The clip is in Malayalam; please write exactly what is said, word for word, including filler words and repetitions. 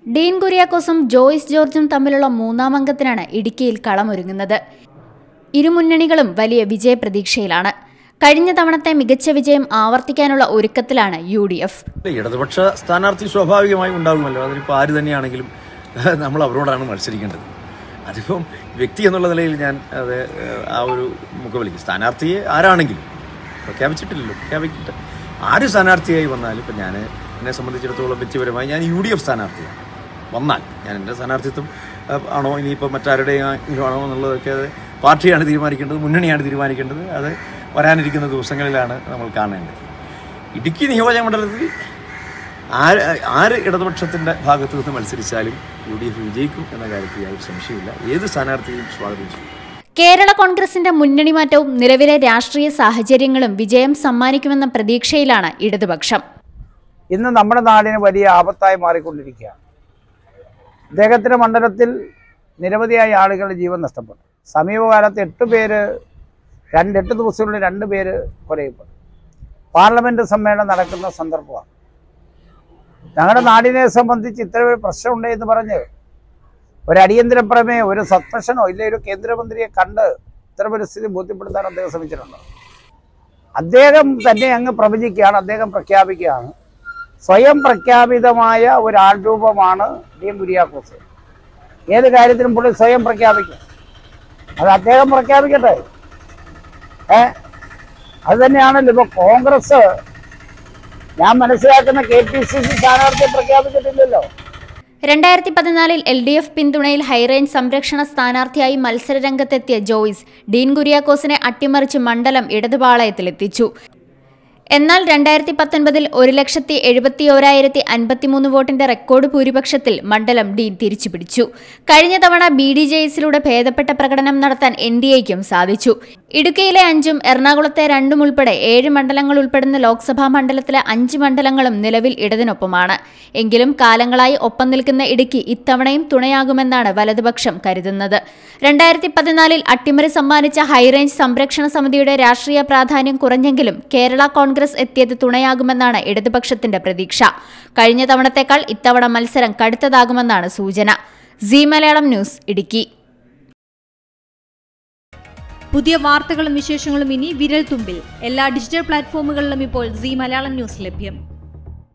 ഡീൻ കുര്യാക്കോസും ജോയ്സ് ജോർജും തമ്മിലുള്ള മൂന്നാം അംഗത്തിനാണ് ഇടുക്കിയിൽ കളമൊരുങ്ങുന്നത്. ഇരുമുന്നണികളും വലിയ വിജയപ്രതീക്ഷയിലാണ്. കഴിഞ്ഞ തവണത്തെ മികച്ച വിജയം ആവർത്തിക്കാനുള്ള ഒരുക്കത്തിലാണ് യു ഡി എഫ്. ഇടതുപക്ഷ സ്ഥാനാർത്ഥി സ്വാഭാവികമായും ഉണ്ടാകുമല്ലോ. അതിനിപ്പോൾ ആര് തന്നെയാണെങ്കിലും നമ്മൾ അവരോടാണ് മത്സരിക്കേണ്ടത്. അതിപ്പം വ്യക്തി എന്നുള്ള നിലയിൽ ഞാൻ അത് ആ ഒരു മുഖവിളിക്കും. സ്ഥാനാർത്ഥിയെ ആരാണെങ്കിലും പ്രഖ്യാപിച്ചിട്ടില്ലല്ലോ, പ്രഖ്യാപിക്കട്ടെ. ആര് സ്ഥാനാർത്ഥിയായി വന്നാലും ഇപ്പം ഞാൻ എന്നെ സംബന്ധിച്ചിടത്തോളം വ്യക്തിപരമായി ഞാൻ യു ഡി എഫ് സ്ഥാനാർത്ഥിയാണ്. വന്നാൽ ഞാൻ എൻ്റെ സ്ഥാനാർത്ഥിത്വം ആണോ ഇനിയിപ്പോൾ മറ്റാരുടെയെങ്കിലും ആണോ എന്നുള്ളതൊക്കെ അത് പാർട്ടിയാണ് തീരുമാനിക്കേണ്ടത്, മുന്നണിയാണ് തീരുമാനിക്കേണ്ടത്. അത് വരാനിരിക്കുന്ന ദിവസങ്ങളിലാണ് നമ്മൾ കാണേണ്ടത്. ഇടുക്കി നിയോജക മണ്ഡലത്തിൽ ആര് ആര് ഇടതുപക്ഷത്തിൻ്റെ ഭാഗത്തു നിന്ന് മത്സരിച്ചാലും യു ഡി എഫ് വിജയിക്കും എന്ന കാര്യത്തിൽ യാതൊരു സംശയമില്ല. ഏത് സ്ഥാനാർത്ഥിയും സ്വാഗതം ചെയ്യും. കേരള കോൺഗ്രസിന്റെ മുന്നണി മാറ്റവും നിലവിലെ രാഷ്ട്രീയ സാഹചര്യങ്ങളും വിജയം സമ്മാനിക്കുമെന്ന പ്രതീക്ഷയിലാണ് ഇടതുപക്ഷം. ഇന്ന് നമ്മുടെ നാടിന് വലിയ ആപത്തായി മാറിക്കൊണ്ടിരിക്കുകയാണ്. അദ്ദേഹത്തിന്റെ മണ്ഡലത്തിൽ നിരവധിയായ ആളുകളുടെ ജീവൻ നഷ്ടപ്പെട്ടു. സമീപകാലത്ത് എട്ട് പേര് രണ്ട് എട്ട് ദിവസങ്ങളിൽ രണ്ട് പേര് കൊലയപ്പെട്ടു. പാർലമെന്റ് സമ്മേളനം നടക്കുന്ന സന്ദർഭമാണ്. ഞങ്ങളുടെ നാടിനെ സംബന്ധിച്ച് ഇത്തരമൊരു പ്രശ്നമുണ്ട് എന്ന് പറഞ്ഞ് ഒരു അടിയന്തര പ്രമേയം, ഒരു സസ്പെൻഷനോ ഇല്ല ഒരു കേന്ദ്രമന്ത്രിയെ കണ്ട് ഇത്തരമൊരു സ്ഥിതി ബോധ്യപ്പെടുത്താൻ അദ്ദേഹം ശ്രമിച്ചിട്ടുണ്ട്. അദ്ദേഹം തന്നെ അങ്ങ് പ്രവചിക്കുകയാണ്, അദ്ദേഹം പ്രഖ്യാപിക്കുകയാണ്. സ്വയം പ്രഖ്യാപിതമായ ഒരു ആൾരൂപമാണ് ഡീൻ കുര്യാക്കോസ്. ഏത് കാര്യത്തിനും പുള്ളി സ്വയം പ്രഖ്യാപിക്കും. അത് അദ്ദേഹം പ്രഖ്യാപിക്കട്ടെ. ഏ അത് തന്നെയാണല്ലോ ഇപ്പൊ കോൺഗ്രസ്. ഞാൻ മനസ്സിലാക്കുന്ന കെ പി സി സി സ്ഥാനാർത്ഥിയെ പ്രഖ്യാപിച്ചിട്ടില്ലല്ലോ. രണ്ടായിരത്തി പതിനാലിൽ എൽ ഡി എഫ് പിന്തുണയിൽ ഹൈറേഞ്ച് സംരക്ഷണ സ്ഥാനാർത്ഥിയായി മത്സരരംഗത്തെത്തിയ ജോയ്സ് ഡീൻ കുര്യാക്കോസിനെ അട്ടിമറിച്ച് മണ്ഡലം ഇടതുപാളയത്തിലെത്തിച്ചു. എന്നാൽ രണ്ടായിരത്തി പത്തൊൻപതിൽ ഒരു ലക്ഷത്തി എഴുപത്തി ഓരായിരത്തി അൻപത്തിമൂന്ന് വോട്ടിന്റെ റെക്കോർഡ് ഭൂരിപക്ഷത്തിൽ മണ്ഡലം ഡീൻ തിരിച്ചുപിടിച്ചു. കഴിഞ്ഞ തവണ ബി ഡി ജെ എസിലൂടെ ഭേദപ്പെട്ട പ്രകടനം നടത്താൻ എൻ ഡി എക്കും സാധിച്ചു. ഇടുക്കിയിലെ അഞ്ചും എറണാകുളത്തെ രണ്ടും ഉൾപ്പെടെ ഏഴ് മണ്ഡലങ്ങൾ ഉൾപ്പെടുന്ന ലോക്സഭാ മണ്ഡലത്തിലെ അഞ്ച് മണ്ഡലങ്ങളും നിലവിൽ ഇടതിനൊപ്പമാണ്. എങ്കിലും കാലങ്ങളായി ഒപ്പം നിൽക്കുന്ന ഇടുക്കി ഇത്തവണയും തുണയാകുമെന്നാണ് വലതുപക്ഷം കരുതുന്നത്. രണ്ടായിരത്തി പതിനാലിൽ അട്ടിമറി സമ്മാനിച്ച ഹൈറേഞ്ച് സംരക്ഷണ സമിതിയുടെ രാഷ്ട്രീയ പ്രാധാന്യം കുറഞ്ഞെങ്കിലും കേരള കോൺഗ്രസ് എത്തിയത് തുണയാകുമെന്നാണ് ഇടതുപക്ഷത്തിന്റെ പ്രതീക്ഷ. കഴിഞ്ഞ തവണത്തേക്കാൾ ഇത്തവണ മത്സരം കടുത്തതാകുമെന്നാണ് സൂചന. Zee Malayalam news, Idukki. പുതിയ വാർത്തകളും വിശേഷങ്ങളും ഇനി വിരൽ തുമ്പിൽ. എല്ലാ ഡിജിറ്റൽ പ്ലാറ്റ്ഫോമുകളിലും ഇപ്പോൾ സീ മലയാളം ന്യൂസ് ലഭ്യം.